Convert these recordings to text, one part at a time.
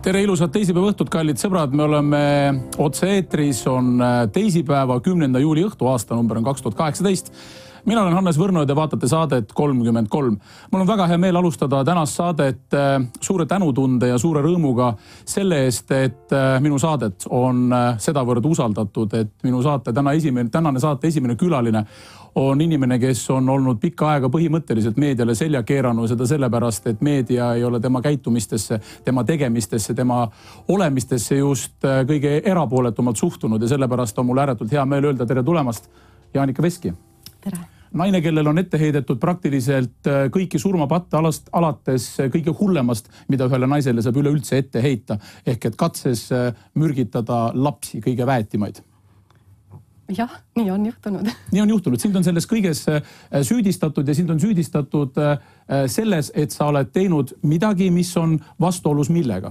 Tere ilusat teisipäeva õhtut, kallid sõbrad. Me oleme otse-eetris, on teisipäeva 10. juuli õhtu, aastanumber on 2018. Mina olen Hannes Võrno ja te vaatate saadet 33. Mul on väga hea meel alustada tänast saadet suure tänutunde ja suure rõõmuga selle eest, et minu saadet on sedavõrd usaldatud, et minu saate tänane saate esimene külaline on inimene, kes on olnud pikka aega põhimõtteliselt meediale selja keeranud, seda sellepärast, et meedia ei ole tema käitumistesse, tema tegemistesse, tema olemistesse just kõige erapooletumalt suhtunud ja sellepärast on mul ääretult hea meel öelda tere tulemast Jaanika Veski. Tere. Naine, kellel on ette heidetud praktiliselt kõiki surmapatte alates kõige hullemast, mida ühele naisele saab üleüldse ette heita, ehk et katses mürgitada lapsi, kõige väetimaid. Jah, nii on juhtunud. Nii on juhtunud. Sind on selles kõiges süüdistatud ja sind on süüdistatud selles, et sa oled teinud midagi, mis on vastuolus millega?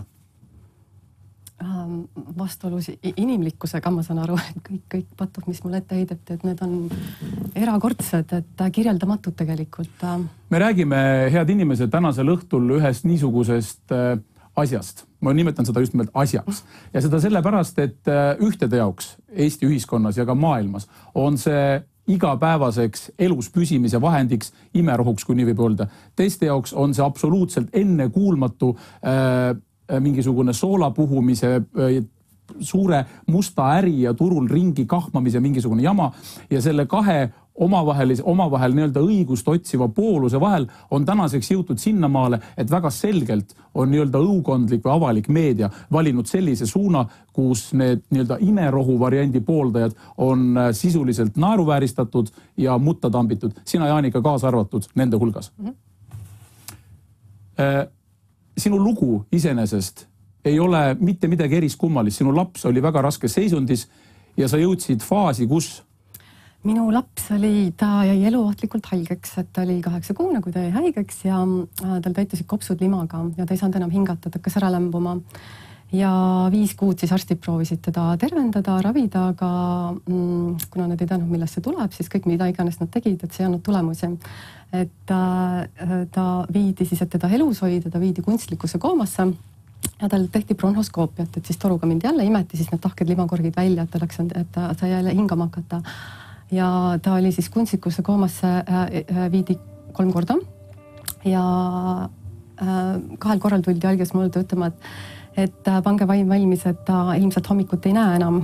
Vastuolus inimlikkusega, ma saan aru, et kõik patud, mis mulle ette heideti, et need on erakordsed, et kirjeldamatud tegelikult. Me räägime, head inimesed, tänasel õhtul ühest niisugusest asjast. Ma nimetan seda just nimelt asjaks. Ja seda sellepärast, et ühtede jaoks Eesti ühiskonnas ja ka maailmas on see igapäevaseks elus püsimise vahendiks, imerohuks, kui nii võib öelda. Teiste jaoks on see absoluutselt ennekuulmatu mingisugune soolapuhumise, suure musta äri ja turul ringi kahmamise mingisugune jama ja selle kahe omavahel nii-öelda õigust otsiva pooluse vahel on tänaseks jõutud sinnamaale, et väga selgelt on nii-öelda õukondlik või avalik meedia valinud sellise suuna, kus need nii-öelda imerohu variandi pooldajad on sisuliselt naeruvääristatud ja mutta tambitud. Sina, Jaanika, kaasa arvatud nende hulgas. Sinu lugu iseenesest ei ole mitte midagi eriskummalist. Sinu laps oli väga raskes seisundis ja sa jõudsid faasi, kus? Minu laps ta jäi eluohtlikult haigeks, et ta oli 8-kuune, kui ta jäi haigeks ja tal täitusid kopsud limaga ja ta ei saanud enam hingata, ta hakkas ära lämbuma. Ja 5 kuud siis arstid proovisid teda tervendada, ravida, aga kuna nad ei teadnud, millest see tuleb, siis kõik mida iganes nad tegid, et see ei andnud tulemusi. Et ta viidi siis, et teda elus hoida, ta viidi kunstlikusse koomasse ja tal tehti bronhoskoopiat, et siis toruga mind jälle imeti, siis need tahked limakorgid välja, et ta sai jälle hingama hakata. Ja ta oli siis kunstlikusse koomasse viidi 3 korda ja 2 korral tuldi algis mulle ütlema, et pange vaim valmis, et ta ilmselt hommikut ei näe enam.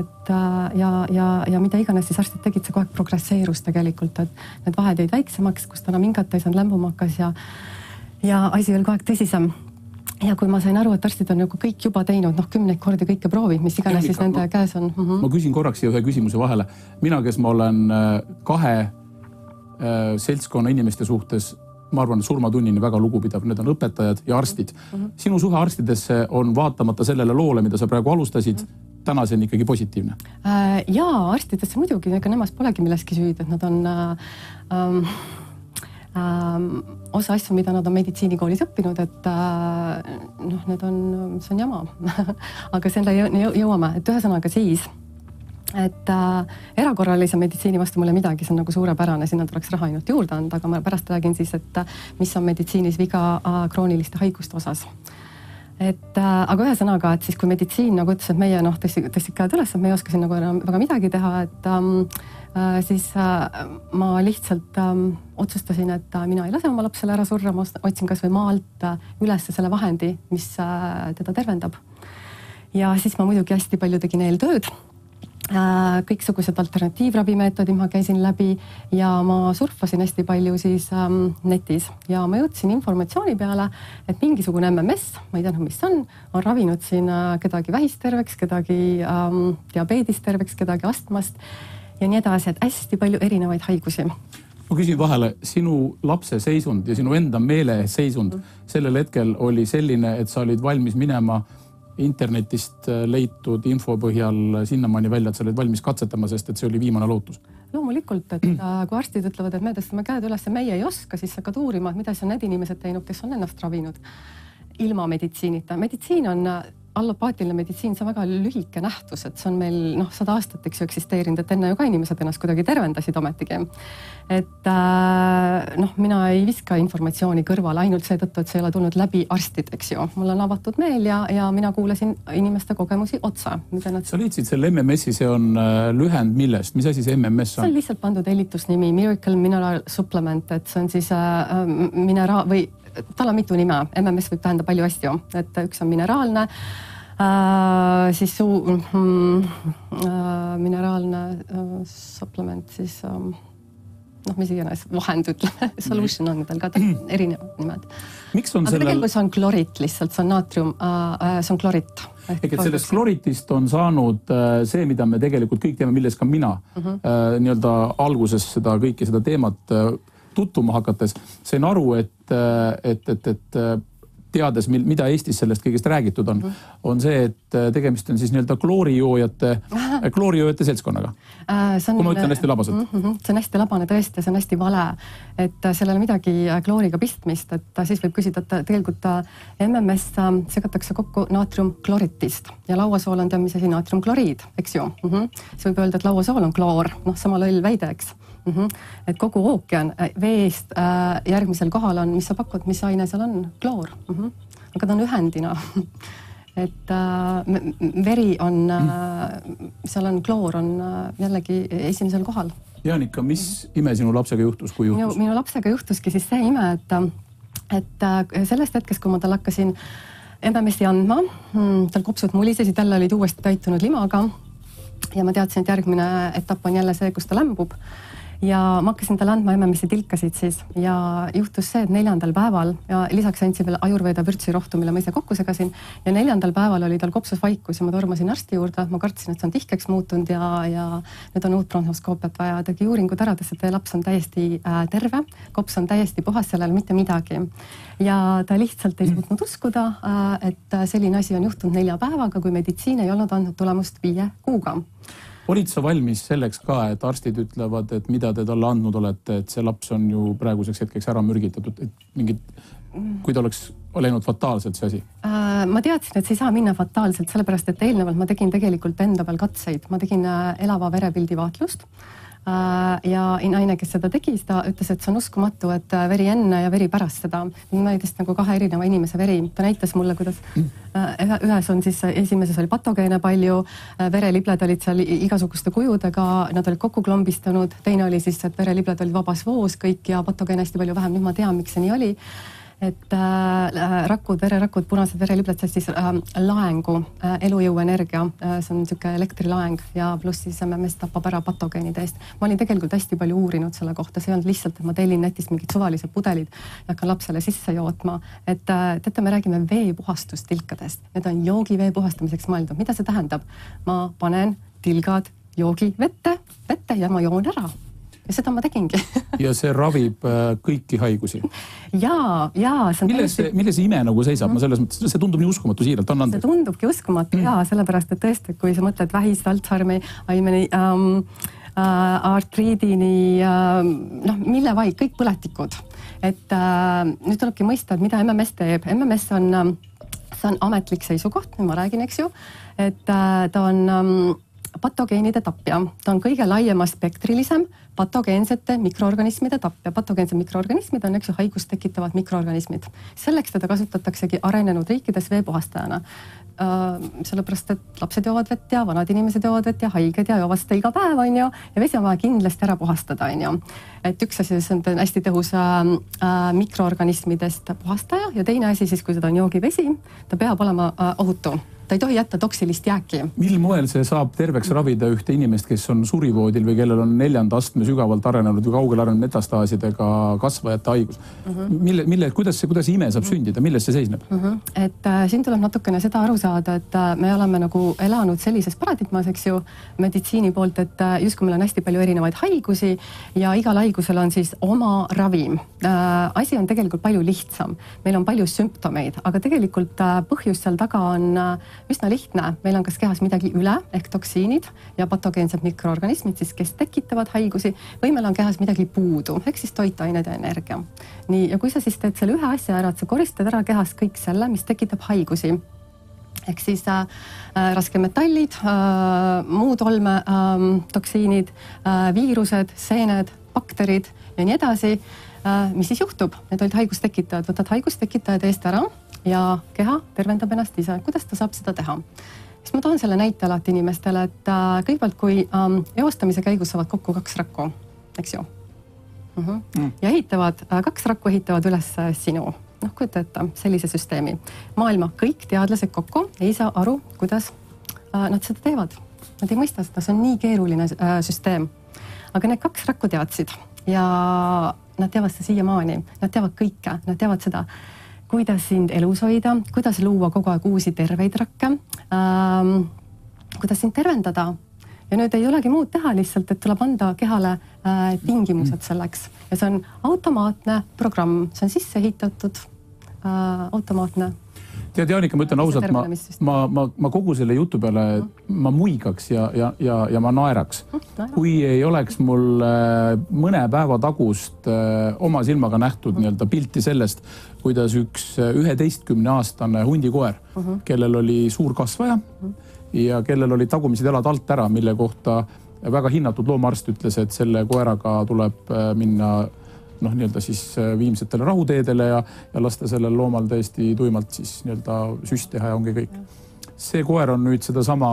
Ja mida iganes siis arstid tegid, see kogu aeg progresseerus tegelikult, et need vahed jäid väiksemaks, kus ta enam hingata ei saanud, lämbuma hakkas ja asi oli kogu aeg tõsisem. Ja kui ma sain aru, et arstid on kõik juba teinud 10 kordi kõike proovi, mis iganes siis nende käes on. Ma küsin korraks ühe küsimuse vahele. Mina, kes ma olen 2 seltskonna inimeste suhtes, ma arvan, surmatunnini väga lugupidav, need on õpetajad ja arstid. Sinu suhe arstidesse on vaatamata sellele loole, mida sa praegu alustasid, tänaseni ikkagi positiivne? Jaa, arstidesse muidugi, ega nemad polegi milleski süüd, et nad on osa asju, mida nad on meditsiinikoolis õppinud, et see on jama. Aga selle jõuame, et ühesõnaga siis, et erakorralise meditsiini vastu mulle midagi, see on suurepärane, sinna tuleks raha ainult juurde anda, aga ma pärast räägin siis, et mis on meditsiinis viga krooniliste haiguste osas. Aga ühesõnaga, et siis kui meditsiin ütles, et meie tõstsid käed üles, et me ei oska siin väga midagi teha, et siis ma lihtsalt otsustasin, et mina ei lase oma lapsele ära surra, ma otsin kas või maalt üles selle vahendi, mis teda tervendab. Ja siis ma muidugi hästi palju tegin eeltööd. Kõiksugused alternatiivravimeetodid ma käisin läbi ja ma surfasin hästi palju siis netis ja ma jõudsin informatsiooni peale, et mingisugune MMS, ma ei teadnud, mis on ravinud siin kedagi vähist terveks, kedagi diabeedist terveks, kedagi astmast ja nii edasi, et hästi palju erinevaid haigusi. Ma küsin vahele, sinu lapse seisund ja sinu enda meele seisund sellel hetkel oli selline, et sa olid valmis minema internetist leitud info põhjal sinnamaani välja, et sa olid valmis katsetama, sest et see oli viimane lootus. Loomulikult, et kui arstid ütlevad, et me tõstame käed üles ja meie ei oska, siis hakkad uurima, et mida on need inimesed teinud, kes on ennast ravinud ilma meditsiinita. Meditsiin on allopaatiline meditsiin, see on väga lühike nähtus, et see on meil 100 aastat, eks ju, eksisteerinud, et enne ju ka inimesed ennast kuidagi tervendasid ometigi. Et mina ei viska informatsiooni kõrvale ainult seetõttu, et see ei ole tulnud läbi arstid, eks ju. Mul on avatud meel ja mina kuulasin inimeste kogemusi otsa. Sa leidsid selle MMS-i, see on lühend millest? Mis asi see MMS on? See on lihtsalt pandud elitusnimi, Miracle Mineral Supplement, et see on siis või tal on mitu nime. MMS võib tähenda palju asju, et üks on mineraalne, siis mineraalne supplement, siis mis iganes, vahend ütleme, solution on tal ka erinevad nimed. Miks on aga tegelikult see on klorit lihtsalt, see on naatrium, see on klorit. Ehk et sellest kloritist on saanud see, mida me tegelikult kõik teeme, milles ka mina nii-öelda alguses kõike seda teemat tuttuma hakates, sain aru, et teades, mida Eestis sellest kõigest räägitud on see, et tegemist on siis nii-öelda kloorijoojate seltskonnaga. Kui ma ütlen hästi labaselt. See on hästi labane tõesti, see on hästi vale, et sellele midagi klooriga pistmist, et siis võib küsida, et tegelikult MMS segatakse kokku naatriumkloritist ja lauasool on mis asi naatriumkloriid, eks ju. See võib öelda, et lauasool on kloor, sama lõll väide, eks. Et kogu ookean veest järgmisel kohal on, mis sa pakud, mis aine seal on? Kloor. Aga ta on ühendina. Et veri on, seal on kloor, on jällegi esimesel kohal. Jaanika, mis ime sinu lapsega juhtus, kui juhtus? Minu lapsega juhtuski siis see ime, et sellest hetkest, kui ma tal hakkasin MMS-i andma, tal kopsud mulisesid, jälle olid uuesti täitunud limaga ja ma teadsin, et järgmine etapp on jälle see, kus ta lämbub. Ja ma hakkasin talle andma MMS-i tilkasid siis ja juhtus see, et 4. päeval ja lisaks andsin veel ajurveeda vürtsirohtu, mille ma ise kokku segasin ja 4. päeval oli tal kopsus vaikus ja ma tormasin arsti juurde, ma kartsin, et see on tihkeks muutunud ja nüüd on uut bronhoskoopiat vaja, tegi uuringud ära, et laps on täiesti terve, kops on täiesti puhas, sellel mitte midagi ja ta lihtsalt ei suutnud uskuda, et selline asi on juhtunud 4 päevaga, kui meditsiin ei olnud andnud tulemust 5 kuuga. Olid sa valmis selleks ka, et arstid ütlevad, et mida te talle andnud olete, et see laps on ju praeguseks hetkeks ära mürgitatud, et kui ta oleks läinud fataalselt see asi? Ma teadsin, et see ei saa minna fataalselt, sellepärast, et eelnevalt ma tegin tegelikult enda peal katseid. Ma tegin elava verepildi vaatlust ja naine, kes seda tegi, ta ütles, et see on uskumatu, et veri enne ja veri pärast seda. Ma näiteks nagu 2 erineva inimese veri. Ta näitas mulle, kuidas ühes on siis, esimeses oli patogeene palju, verelibled olid seal igasuguste kujudega, nad olid kokku klombistanud, teine oli siis, et verelibled olid vabas voos kõik ja patogeene hästi palju vähem. Nüüd ma tean, miks see nii oli. Et vererakud, punased verelibled, siis laengu, elujõu energia, see on niisugune elektrilaeng ja pluss siis MMS tapab ära patogeenide eest. Ma olin tegelikult hästi palju uurinud selle kohta, see on lihtsalt, et ma tellin netist mingid suvalised pudelid ja hakkan lapsele sisse jootma. Et teate, me räägime veepuhastustilkadest. Need on joogivee puhastamiseks mõeldud. Mida see tähendab? Ma panen tilgad joogi vette ja ma joon ära. Ja seda ma tegingi. Ja see ravib kõiki haigusi? Jaa. Milles ime nagu seisab? Ma selles mõttes, see tundub nii uskumatu siiralt. See tundubki uskumatu, sellepärast, et tõesti, kui sa mõtled vähist, Alzheimeri, artriidini, mille vaid, kõik põletikud. Et nüüd tulebki mõista, et mida MMS teeb. MMS on ametlik seisukoht, ma räägin, eks ju, et ta on patogeenide tapja. Ta on kõige laiema spektrilisem patogeensete mikroorganismide tapja. Patogeensed mikroorganismid on, eks ju, haigust tekitavad mikroorganismid. Selleks teda kasutataksegi arenenud riikides veepuhastajana. Sellepärast, et lapsed joovad vett ja vanad inimesed joovad vett ja haiged ja joovad seda iga päev, on ju, ja vesi on vaja kindlasti ära puhastada, on ju. Et üks asi, see on hästi tõhus mikroorganismidest puhastaja ja teine asi siis, kui seda on joogivesi, ta peab olema ohutu. Ta ei tohi jätta toksilist jääki. Mil moel see saab terveks ravida ühte inimest, kes on surivoodil või kellel on 4. astme sügavalt arenenud või kaugel arenenud metastaasidega kasvajate haigus? Kuidas see ime saab sündida? Milles see seisneb? Et siin tuleb natukene seda aru saada, et me oleme nagu elanud sellises paradigmas, eks ju, meditsiini poolt, et justkui meil on hästi palju erinevaid haigusi ja igal haigusel on siis oma ravim. Asi on tegelikult palju lihtsam. Meil on palju sümptomeid, aga tegelikult põhjus seal taga on üsna lihtne. Meil on kas kehas midagi üle, ehk toksiinid ja patogeensed mikroorganismid, siis kes tekitavad haigusi, või meil on kehas midagi puudu, ehk siis toitained ja energia. Nii, ja kui sa siis teed selle ühe asja ära, et sa koristad ära kehas kõik selle, mis tekitab haigusi, ehk siis raskemetallid, muud olmetoksiinid, viirused, seened, bakterid ja nii edasi. Mis siis juhtub? Need olid haigustekitajad. Võtad haigustekitajad eest ära ja keha tervendab ennast ise. Kuidas ta saab seda teha? Siis ma toon selle näite alati inimestele, et kõigepealt kui eostamise käigus saavad kokku 2 rakku, eks ju? Ja kaks rakku ehitavad üles sinu. Kujuta ette sellise süsteemi. Maailma kõik teadlased kokku ei saa aru, kuidas nad seda teevad. Nad ei mõista seda, see on nii keeruline süsteem. Aga need 2 rakku teadsid ja nad teavad seda siiamaani. Nad teavad kõike, nad teavad seda, kuidas sind elus hoida, kuidas luua kogu aeg uusi terveid rakke, kuidas sind tervendada. Ja nüüd ei olegi muud teha lihtsalt, et tuleb anda kehale tingimused selleks. Ja see on automaatne programm, see on sisse ehitatud automaatne. Tead, Jaanika, ma ütlen ausalt, ma kogu selle jutu peale ma muigaks ja ma naeraks. Kui ei oleks mul mõne päeva tagust oma silmaga nähtud nii-öelda pilti sellest, kuidas üks 11-aastane hundikoer, kellel oli suur kasvaja ja kellel oli tagumised jalad alt ära, mille kohta väga hinnatud loomaarst ütles, et selle koeraga tuleb minna nii-öelda siis viimsetele rahuteedele ja lasta sellel loomal täiesti tuimalt siis nii-öelda süst teha ja ongi kõik. See koer on nüüd seda sama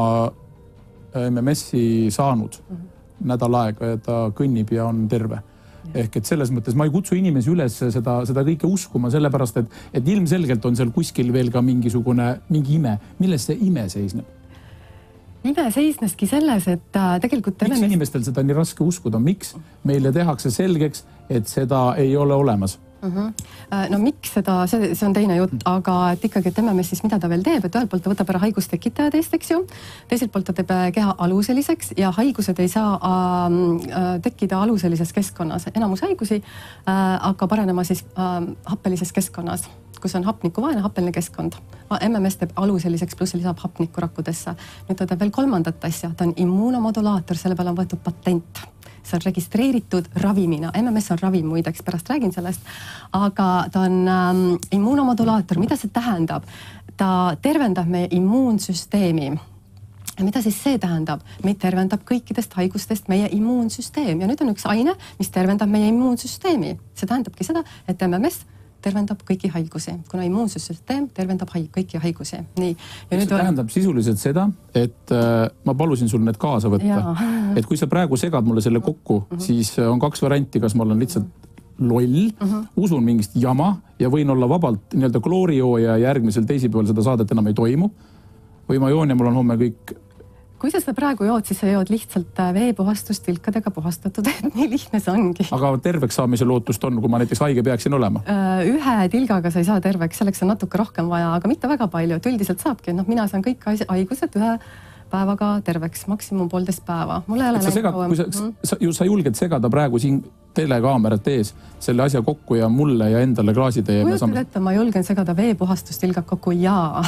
MMS-i saanud nädal aega ja ta kõnnib ja on terve. Ehk et selles mõttes ma ei kutsu inimesi üles seda kõike uskuma, sellepärast et ilmselgelt on seal kuskil veel ka mingi ime. Milles see ime seisneb? Ime seisneski selles, et tegelikult... Miks inimestel seda nii raske uskuda? Miks meile tehakse selgeks, et seda ei ole olemas? No miks seda, see on teine jutt, aga et ikkagi, et MMS siis mida ta veel teeb, et ühelt poolt ta võtab ära haigustekitajad eest, eks ju, teiselt poolt ta teeb keha aluseliseks ja haigused ei saa tekkida aluselises keskkonnas. Enamus haigusi hakkab arenema siis happelises keskkonnas, kus on hapnikuvaene happeline keskkond. MMS teeb aluseliseks pluss lisab hapnikku rakkudesse. Nüüd ta teeb veel 3. asja, ta on immuunomodulaator, selle peale on võetud patent. See on registreeritud ravimina. MMS on ravim, muideks, pärast räägin sellest. Aga ta on immuunomodulaator. Mida see tähendab? Ta tervendab meie immuunsüsteemi. Ja mida siis see tähendab? Meid tervendab kõikidest haigustest meie immuunsüsteem. Ja nüüd on üks aine, mis tervendab meie immuunsüsteemi. See tähendabki seda, et MMS tervendab kõiki haigusi, kuna immuunsüsteem tervendab kõiki haigusi. Nii. Ja see tähendab sisuliselt seda, et ma palusin sul need kaasa võtta. Et kui sa praegu segad mulle selle kokku, siis on 2 varianti, kas ma olen lihtsalt loll, usun mingist jama ja võin olla vabalt nii-öelda kloorijooja ja järgmisel teisipäeval seda saadet enam ei toimu. Või ma joon ja mul on homme kõik... Kui sa seda praegu jood, siis sa jood lihtsalt veepuhastust tilkadega puhastatud, et nii lihtne see ongi. Aga terveks saamise lootust on, kui ma näiteks haige peaksin olema? 1 tilgaga sa ei saa terveks, selleks on natuke rohkem vaja, aga mitte väga palju, et üldiselt saabki. Mina saan kõik haigused 1 päevaga terveks, maksimum 1,5 päeva. Mulle ei ole sa julged segada praegu siin telekaamerat ees selle asja kokku ja mulle ja endale klaasitee. Kujutud ette, ma julgen segada veepuhastust tilgad kokku, jaa.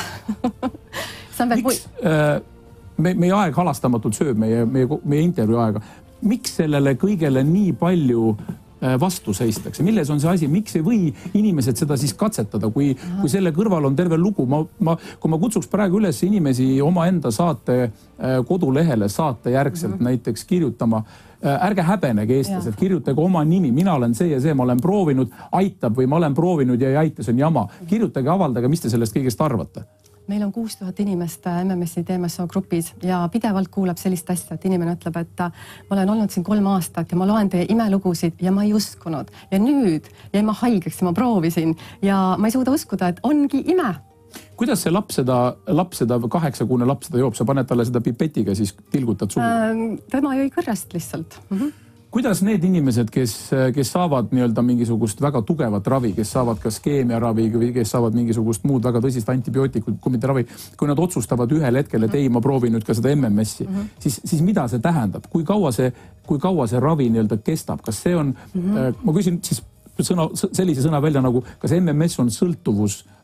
Miks... Meie aeg halastamatult sööb meie intervjuu aega. Miks sellele kõigele nii palju vastu seistakse? Milles on see asi? Miks ei või inimesed seda siis katsetada, kui selle kõrval on terve lugu? Kui ma kutsuks praegu üles inimesi oma enda saate kodulehele saate järgselt näiteks kirjutama, ärge häbenege eestlased, kirjutage oma nimi, mina olen see ja see, ma olen proovinud, aitab või ma olen proovinud ja ei aita, see on jama. Kirjutage, avaldage, mis te sellest kõigest arvate? Meil on 6000 inimest MMS-i TMSO grupis ja pidevalt kuulab sellist asja, et inimene ütleb, et ma olen olnud siin 3 aastat ja ma loen teie imelugusid ja ma ei uskunud. Ja nüüd jäin ma haigeks ja ma proovisin ja ma ei suuda uskuda, et ongi ime. Kuidas see laps seda 8-kuune laps seda joob? Sa paned talle seda pipetiga, siis tilgutad suhu? Tema jõi kõrrest lihtsalt. Kuidas need inimesed, kes saavad nii-öelda mingisugust väga tugevat ravi, kes saavad kas keemiaravi või kes saavad mingisugust muud väga tõsist antibiootikumide ravi, kui nad otsustavad ühel hetkel, et ei, ma proovin nüüd ka seda MMS-i, siis mida see tähendab? Kui kaua see ravi nii-öelda kestab? Kas see on, ma küsin siis sellise sõna välja nagu, kas MMS on sõltuvus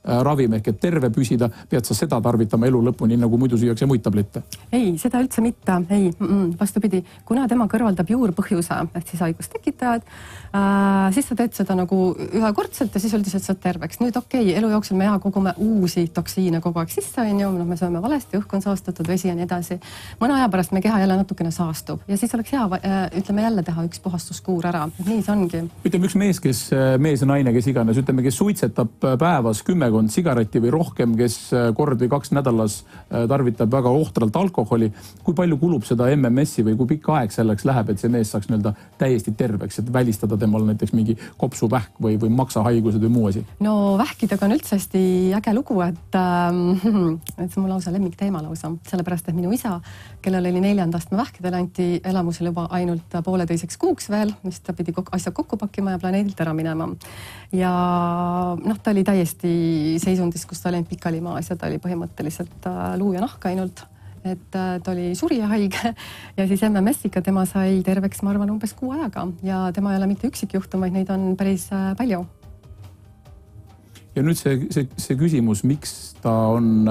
ravim ehk et terve püsida, pead sa seda tarvitama elu lõpuni, nagu muidu süüakse muid tablette? Ei, seda üldse mitte. Ei, vastupidi. Kuna tema kõrvaldab juurpõhjuse ehk siis haigustekitajad, siis sa teed seda nagu ühekordselt ja siis üldiselt saad terveks. Nüüd elu jooksul me kogume uusi toksiine kogu aeg sisse, me sööme valesti, õhk on saastatud, vesi ja nii edasi. Mõne aja pärast me keha jälle natukene saastub ja siis oleks hea, ütleme jälle teha üks puhastuskuur ära. Nii see ongi. Ütleme üks mees ja naine, kes iganes, ütleme, kes suitsetab päevas 10 sigareti või rohkem, kes kord või 2 nädalas tarvitab väga ohtralt alkoholi. Kui palju kulub seda MMS-i või kui pikk aeg selleks läheb, et see mees saaks täiesti terveks, et välistada temal näiteks mingi kopsuvähk või maksahaigused või muu asi? No vähkidega on üldse hästi äge lugu, et see on mul lausa lemmikteema lausa, sellepärast, et minu isa, kellel oli 4. astme vähkidele, anti elamusel juba ainult 1,5 kuuks veel, mis ta pidi asjad kokku pakkima ja planeedilt ära minema. Ja ta oli täiesti seisundis, kus ta oli pikali maas ja ta oli põhimõtteliselt luu ja nahk ainult. Et ta oli surjahaige ja siis MMS-iga tema sai terveks, ma arvan, umbes 6 ajaga ja tema ei ole mitte üksikjuhtum, vaid neid on päris palju. Ja nüüd see küsimus, miks ta on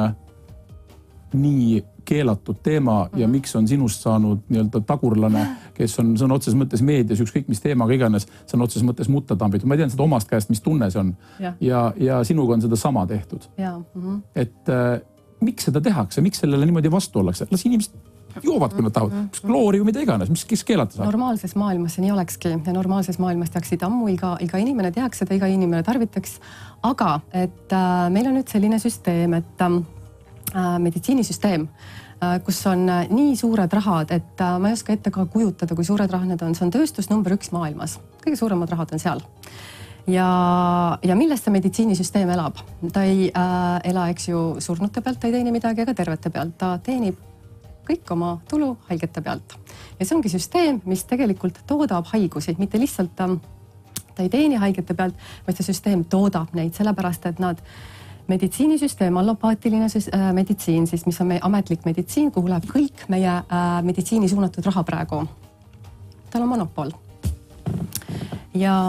nii keelatud teema ja miks on sinust saanud tagurlane, kes on sõna otses mõttes meedias, ükskõik mis teemaga iganes, sõna otses mõttes mutta tambitud. Ma tean seda omast käest, mis tunne see on. Ja sinuga on seda sama tehtud. Et miks seda tehakse, miks sellele niimoodi vastu ollakse? Las inimesed joovad, kui nad tahavad. Kloori või mida iganes, kes keelata saab? Normaalses maailmas see nii olekski ja normaalses maailmas tehaksid ammu iga inimene teaks seda, iga inimene tarvitaks. Aga et meil on nüüd selline süsteem, et meditsiinisüsteem, kus on nii suured rahad, et ma ei oska ette ka kujutada, kui suured rahad need on. See on tööstus number 1 maailmas. Kõige suuremad rahad on seal. Ja millest see meditsiinisüsteem elab? Ta ei ela, eks ju, surnute pealt, ta ei teeni midagi ega tervete pealt. Ta teenib kõik oma tulu haigete pealt. Ja see ongi süsteem, mis tegelikult toodab haigusi, mitte lihtsalt ta ei teeni haigete pealt, vaid see süsteem toodab neid, sellepärast, et nad meditsiinisüsteem, allopaatiline meditsiin, siis mis on meie ametlik meditsiin, kuhu läheb kõik meie meditsiini suunatud raha praegu. Tal on monopol. Ja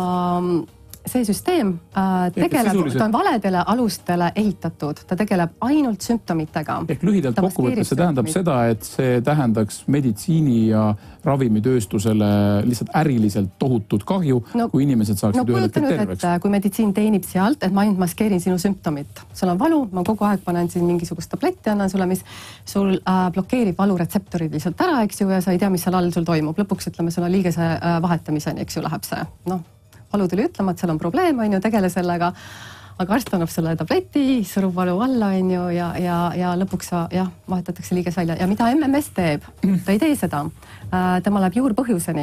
see süsteem tegeleb, ta on valedele alustele ehitatud, ta tegeleb ainult sümptomitega. Ehk lühidalt kokkuvõttes see tähendab seda, et see tähendaks meditsiini ja ravimitööstusele lihtsalt äriliselt tohutud kahju, kui inimesed saaksid ühel hetkel terveks. Kui meditsiin teenib sealt, et ma ainult maskeerin sinu sümptomit. Sul on valu, ma kogu aeg panen siin mingisugust tabletti, annan sulle, mis sul blokeerib valuretseptorid lihtsalt ära, eks ju, ja sa ei tea, mis seal all sul toimub. Lõpuks ütleme, sul on liigese vahetamiseni, eks ju, läheb see. Valu tuli ütlema, et seal on probleem, tegele sellega, aga arst annab sulle tableti, surub valu alla, ja lõpuks vahetatakse liiges välja. Ja mida MMS teeb? Ta ei tee seda. Tema läheb juurpõhjuseni.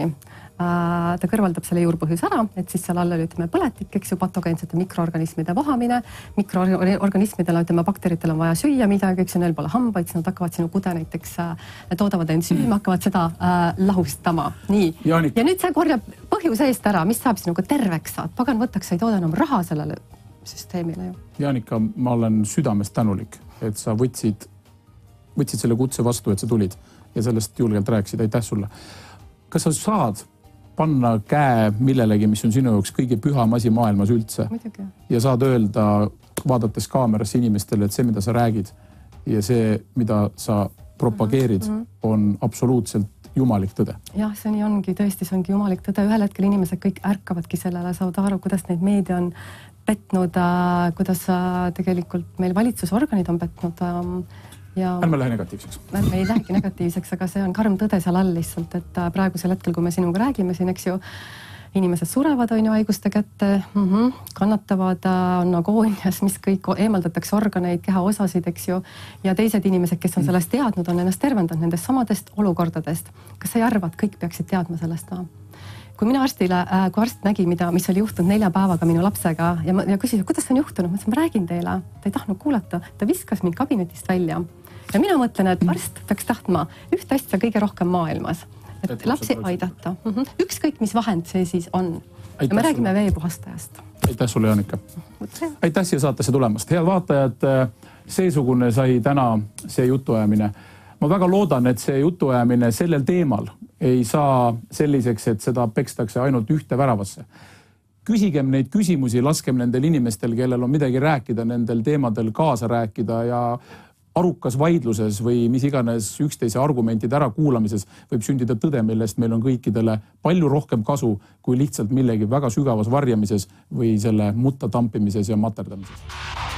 Ta kõrvaldab selle juurpõhjus ära, et siis seal alla ütleme põletik, eks ju, patogeensete mikroorganismide vohamine. Mikroorganismidele, bakteritel on vaja süüa midagi, eks ju, neil pole hambaid, siis nad hakkavad sinu kude näiteks, toodavad ensüüme, hakkavad seda lahustama. Nii. Ja nüüd see korjab põhjuse eest ära, mis saab sinuga terveks saad. Pagan võtaks, sa ei tooda enam raha sellele süsteemile ju. Jaanika, ma olen südamest tänulik, et sa võtsid selle kutse vastu, et sa tulid ja sellest julgelt rääkisid. Aitäh sulle. Kas sa saad panna käe millelegi, mis on sinu jaoks kõige püham asi maailmas üldse? Muidugi. Ja saad öelda, vaadates kaamerasse inimestele, et see, mida sa räägid ja see, mida sa propageerid, on absoluutselt jumalik tõde. Jah, see nii ongi, tõesti, see ongi jumalik tõde. Ühel hetkel inimesed kõik ärkavadki sellele, saavad aru, kuidas neid meedia on petnud, kuidas tegelikult meil valitsusorganid on petnud. Ärme lähe negatiivseks. Ärme ei lähegi negatiivseks, aga see on karm tõde seal all lihtsalt, et praegusel hetkel, kui me sinuga räägime siin, eks ju, inimesed surevad haiguste kätte, kannatavad, on agoonias, mis kõik eemaldatakse organeid, kehaosasid, eks ju, ja teised inimesed, kes on sellest teadnud, on ennast tervendanud nendest samadest olukordadest. Kas sa ei arva, et kõik peaksid teadma sellest? Kui mina kui arst nägi, mis oli juhtunud 4 päevaga minu lapsega ja küsis, kuidas on juhtunud, ma ütlesin, ma räägin teile, ta ei tahtnud kuulata, ta viskas mind kabinetist välja. Ja mina mõtlen, et arst peaks tahtma ühte asja kõige rohkem maailmas, et lapsi aidata. Ükskõik, mis vahend see siis on. Ja me räägime veepuhastajast. Aitäh sulle, Jaanika. Aitäh siia saatesse tulemast. Head vaatajad, seesugune sai täna see jutuajamine. Ma väga loodan, et see jutuajamine sellel teemal ei saa selliseks, et seda pekstakse ainult ühte väravasse. Küsigem neid küsimusi, laskem nendel inimestel, kellel on midagi rääkida, nendel teemadel kaasa rääkida ja arukas vaidluses või mis iganes üksteise argumentide ära kuulamises võib sündida tõde, millest meil on kõikidele palju rohkem kasu kui lihtsalt millegi väga sügavas varjamises või selle mutta tampimises ja materdamises.